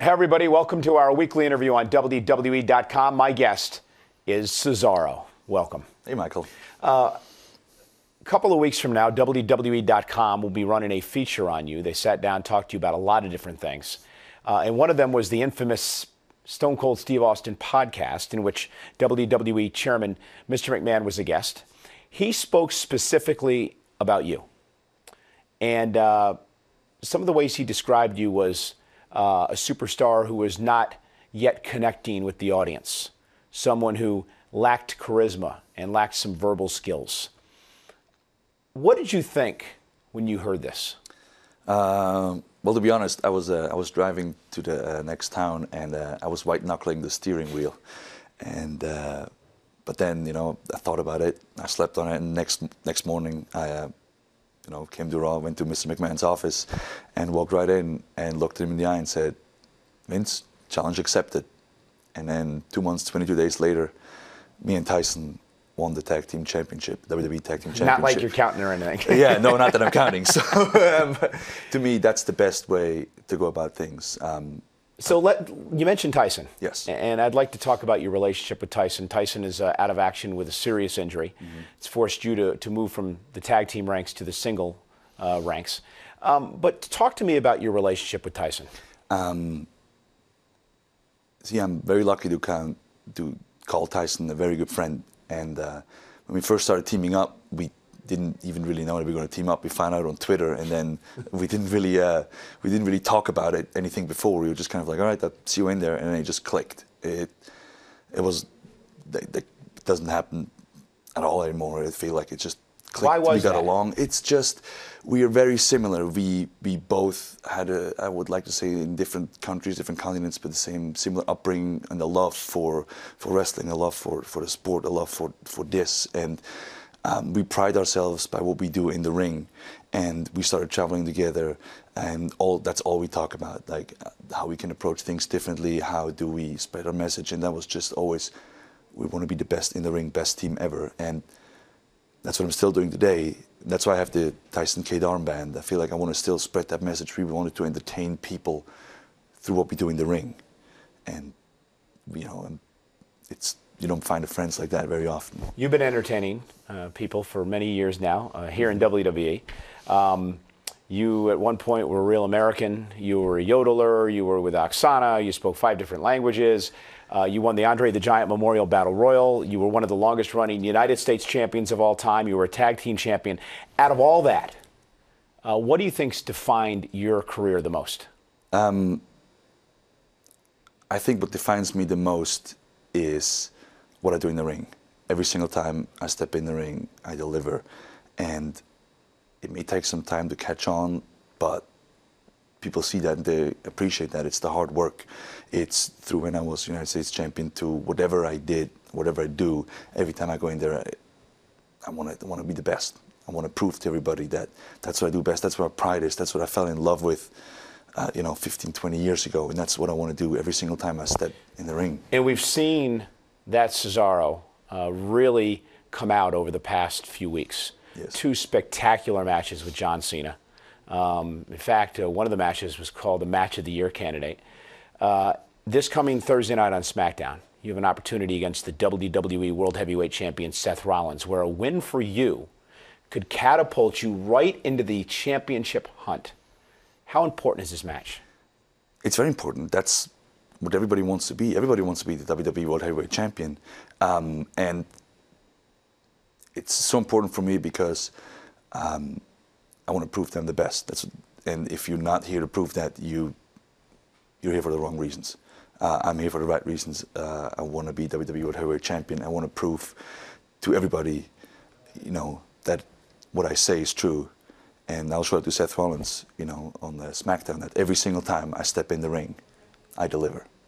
Hey everybody, welcome to our weekly interview on WWE.com. My guest is Cesaro. Welcome. Hey, Michael. A couple of weeks from now, WWE.com will be running a feature on you. They sat down and talked to you about a lot of different things. And one of them was the infamous Stone Cold Steve Austin podcast, in which WWE Chairman Mr. McMahon was a guest. He spoke specifically about you. And some of the ways he described you was a superstar who was not yet connecting with the audience, someone who lacked charisma and lacked some verbal skills. What did you think when you heard this? Well, to be honest, I was driving to the next town, and I was white knuckling the steering wheel, and but then I thought about it, I slept on it, and next morning I came to Raw, went to Mr. McMahon's office, and walked right in and looked him in the eye and said, "Vince, challenge accepted." And then 2 months, 22 days later, me and Tyson won the tag team championship, WWE tag team championship. Not like you're counting or anything. Yeah, no, not that I'm counting. So to me, that's the best way to go about things. You mentioned Tyson. Yes. And I'd like to talk about your relationship with Tyson. Tyson is out of action with a serious injury. Mm-hmm. It's forced you to move from the tag team ranks to the single ranks. But talk to me about your relationship with Tyson. See, I'm very lucky to call Tyson a very good friend. And when we first started teaming up, we didn't even really know that we were going to team up. We found out on Twitter, and then we didn't really talk about anything before. We were just kind of like, all right, I'll see you in there, and then it just clicked. It doesn't happen at all anymore. I feel like it just clicked. Why was we got that? along. It's just we are very similar. We both had I would like to say, in different countries, different continents, but the similar upbringing and the love for wrestling, a love for the sport, a love for this, and we pride ourselves by what we do in the ring. And we started traveling together, and that's all we talk about, like how we can approach things differently, how do we spread our message, and that was just always, we want to be the best in the ring, best team ever. And that's what I'm still doing today. That's why I have the Tyson K armband. I feel like I want to still spread that message. We wanted to entertain people through what we do in the ring. And, you don't find friends like that very often. You've been entertaining people for many years now here in WWE. You, at one point, were a real American. You were a yodeler. You were with Oksana. You spoke 5 different languages. You won the Andre the Giant Memorial Battle Royal. You were one of the longest-running United States champions of all time. You were a tag team champion. Out of all that, what do you think's defined your career the most? I think what defines me the most is what I do in the ring. Every single time I step in the ring, I deliver. And it may take some time to catch on, but people see that and they appreciate that. It's the hard work. It's through when I was United States champion to whatever I did, whatever I do, every time I go in there, I want to be the best. I want to prove to everybody that that's what I do best. That's where pride is. That's what I fell in love with 15, 20 years ago. And that's what I want to do every single time I step in the ring. And we've seen that Cesaro really come out over the past few weeks. Yes. 2 spectacular matches with John Cena. In fact, one of the matches was called the Match of the Year candidate. This coming Thursday night on SmackDown, you have an opportunity against the WWE World Heavyweight Champion Seth Rollins, where a win for you could catapult you right into the championship hunt. How important is this match? It's very important. That's what everybody wants to be. Everybody wants to be the WWE World Heavyweight Champion. And it's so important for me because I want to prove them the best. And if you're not here to prove that, you're here for the wrong reasons. I'm here for the right reasons. I want to be WWE World Heavyweight Champion. I want to prove to everybody, that what I say is true. And I'll show it to Seth Rollins, on the SmackDown, that every single time I step in the ring, I deliver.